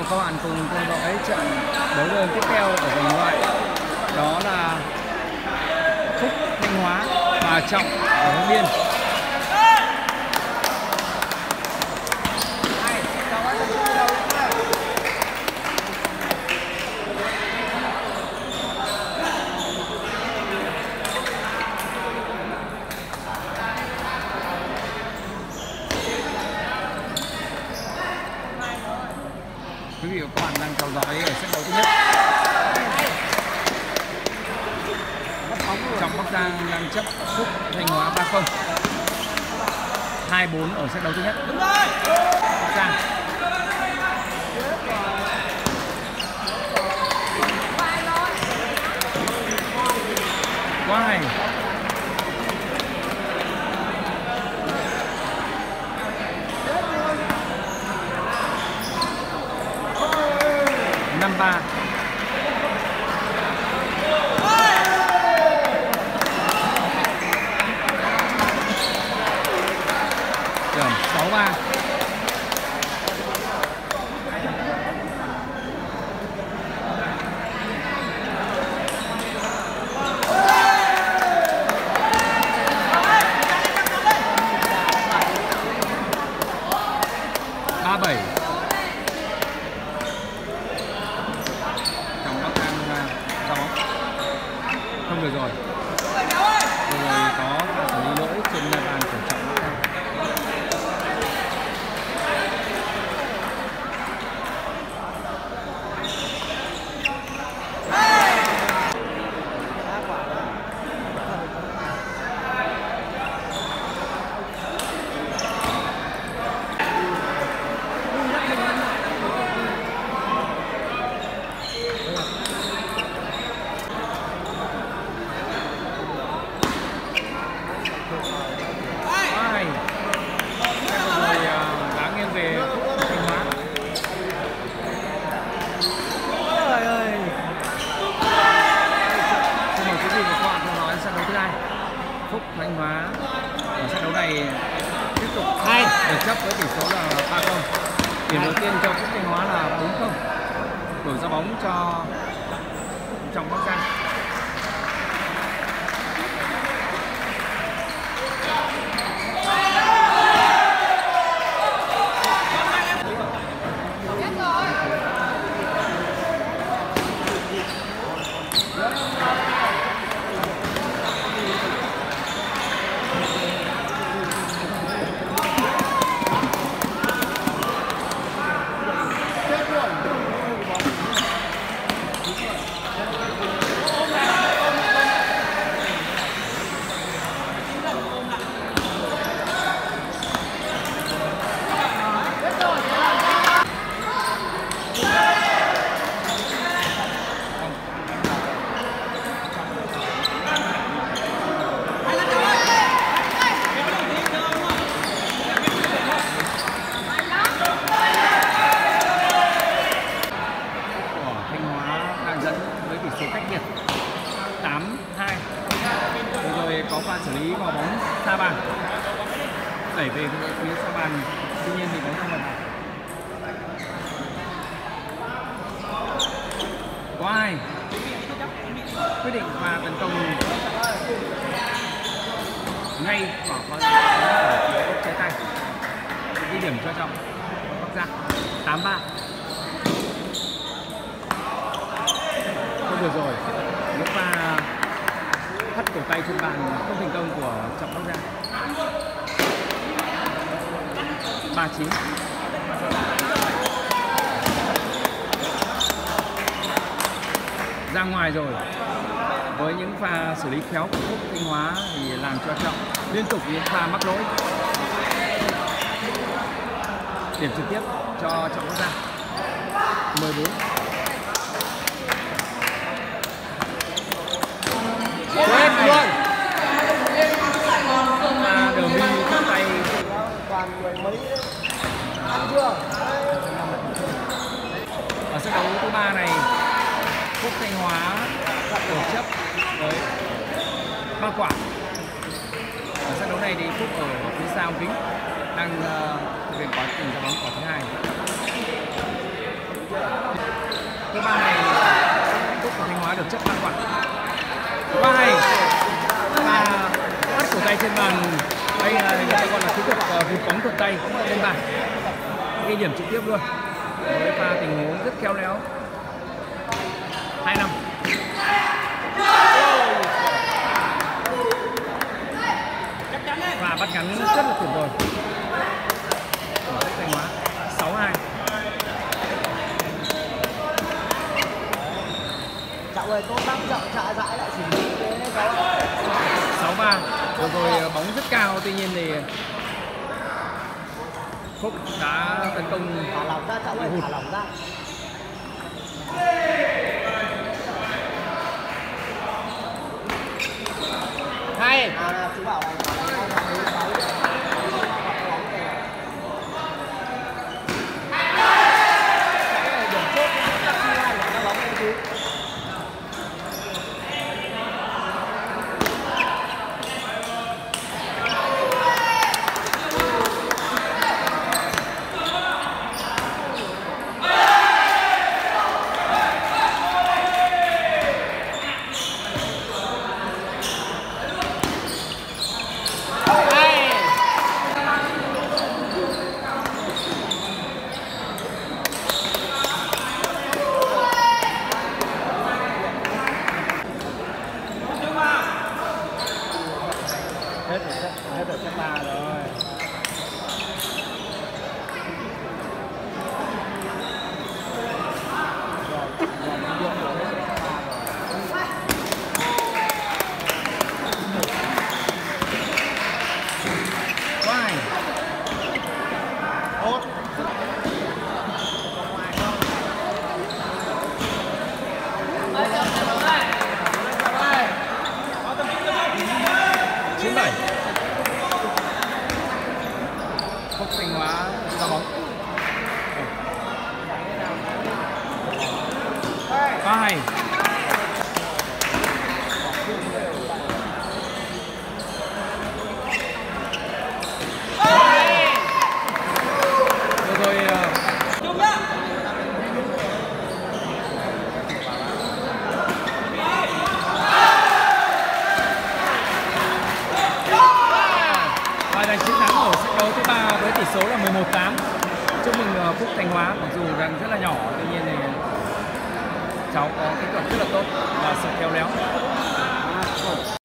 và các bạn cùng theo dõi trận đấu đơn tiếp theo ở vòng loại, đó là Phúc Thanh Hóa và Trọng ở Hưng Yên. Quý vị và các bạn đang theo dõi ở set đấu thứ nhất. Trọng Bắc Giang đang chấp Phúc Thanh Hóa 3-0. 2-4 ở set đấu thứ nhất. Bắc Giang. Quá hay. Năm 3. Điểm 6-3. Không được rồi. Vừa rồi có xử lý lỗi trên bàn của Trọng Bắc Giang. Phúc Thanh Hóa ở trận đấu này tiếp tục được chấp với tỷ số là 3-0. Điểm đầu tiên cho Phúc Thanh Hóa là 4-0. Đổi ra bóng cho Trọng Bắc Giang. Số cách biệt 8-2. Rồi có pha xử lý vào bóng xa bàn, đẩy về phía xa bàn, tuy nhiên thì bóng không vào. Có ai quyết định pha tấn công ngay vào con trái tay, ghi điểm cho Trọng Bắc Giang 8-3. Không được rồi, những pha hất cổ tay trên bàn không thành công của Trọng Bắc Giang. 3-9. Ra ngoài rồi. Với những pha xử lý khéo của Phúc Thanh Hóa thì làm cho Trọng liên tục những pha mắc lỗi. Điểm trực tiếp cho Trọng Bắc Giang 14. Quét luôn. Đường đi trong tay toàn mười mấy. Ăn chưa? Ở trận đấu thứ 3 này, Phúc Thanh Hóa tổ chấp với 3 quả. Ở trận đấu này thì Phúc ở phía sau kính đang thực hiện quá trình ra bóng quả thứ 2. Thứ ba này Phúc của Thanh Hóa được chấp 3 quả. Thứ ba này và bắt cổ tay trên bàn. Đây là người ta gọi là kỹ thuật vụt bóng thuận tay trên bàn, ghi điểm trực tiếp luôn với pha tình huống rất khéo léo. 2-5. Và bắt ngắn rất là tuyệt vời của Thanh Hóa. 6-2. Cậu ơi, tốt lắm, cậu trả giải lại xử lý thế đấy cậu ạ. 6-3. Vừa rồi bóng rất cao, tuy nhiên thì Phúc đã tấn công Thả lỏng ra cậu ơi, thả lỏng ra. hay. Chú bảo này, hết rồi, set 3 rồi. Quay. Tốt. Chín bảy. Phúc Thanh Hóa ra bóng. 3-2. Rồi và giành chiến thắng ở trận đấu thứ 3 với tỷ số là 11-8. Chúc mừng Phúc Thanh Hóa, mặc dù rằng rất là nhỏ, tuy nhiên thì cháu có kỹ thuật rất là tốt và sự khéo léo.